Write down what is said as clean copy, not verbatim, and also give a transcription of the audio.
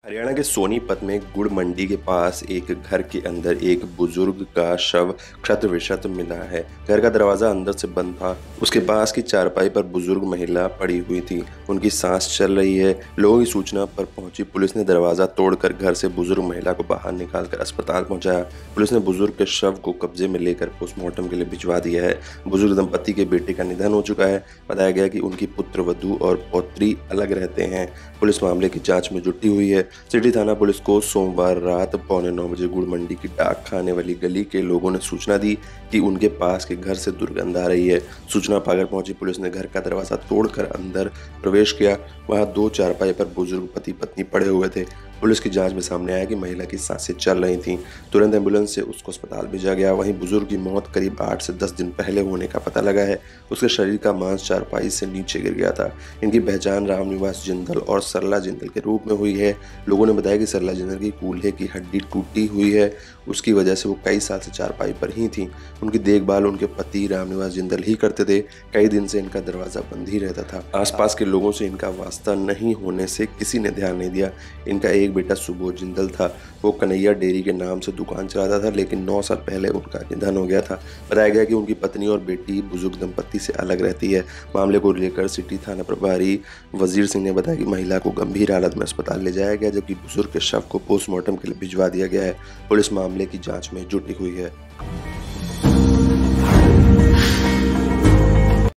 हरियाणा के सोनीपत में गुड़ मंडी के पास एक घर के अंदर एक बुजुर्ग का शव क्षत विक्षत मिला है। घर का दरवाजा अंदर से बंद था। उसके पास की चारपाई पर बुजुर्ग महिला पड़ी हुई थी। उनकी सांस चल रही है। लोगों की सूचना पर पहुंची पुलिस ने दरवाजा तोड़कर घर से बुजुर्ग महिला को बाहर निकालकर अस्पताल पहुंचाया। पुलिस ने बुजुर्ग के शव को कब्जे में लेकर पोस्टमार्टम के लिए भिजवा दिया है। बुजुर्ग दंपति के बेटे का निधन हो चुका है। बताया गया कि उनकी पुत्र वधू और पौत्री अलग रहते हैं। पुलिस मामले की जांच में जुटी हुई है। सिटी थाना पुलिस को सोमवार रात 8:45 बजे गुड़ मंडी की डाक खाने वाली गली के लोगों ने सूचना दी कि उनके पास के घर से दुर्गंध आ रही है। सूचना पाकर पहुंची पुलिस ने घर का दरवाजा तोड़कर अंदर प्रवेश किया। वहां 2 चारपाई पर बुजुर्ग पति पत्नी पड़े हुए थे। पुलिस की जांच में सामने आया कि महिला की सांसें चल रही थीं। तुरंत एम्बुलेंस से उसको अस्पताल भेजा गया। वहीं बुजुर्ग की मौत करीब 8 से 10 दिन पहले होने का पता लगा है। उसके शरीर का मांस चारपाई से नीचे गिर गया था। इनकी पहचान रामनिवास जिंदल और सरला जिंदल के रूप में हुई है। लोगों ने बताया कि सरला जिंदल की कूल्हे की हड्डी टूटी हुई है। उसकी वजह से वो कई साल से चारपाई पर ही थी। उनकी देखभाल उनके पति रामनिवास जिंदल ही करते थे। कई दिन से इनका दरवाजा बंद ही रहता था। आसपास के लोगों से इनका वास्ता नहीं होने से किसी ने ध्यान नहीं दिया। इनका एक बेटा सुबोध जिंदल था। वो कन्हैया डेयरी के नाम से दुकान चलाता था, लेकिन 9 साल पहले उनका निधन हो गया था। बताया गया कि उनकी पत्नी और बेटी बुजुर्ग दंपति से अलग रहती है। मामले को लेकर सिटी थाना प्रभारी वजीर सिंह ने बताया कि महिला को गंभीर हालत में अस्पताल ले जाया गया, जबकि बुजुर्ग के शव को पोस्टमार्टम के लिए भिजवा दिया गया है। पुलिस मामले की जांच में जुटी हुई है।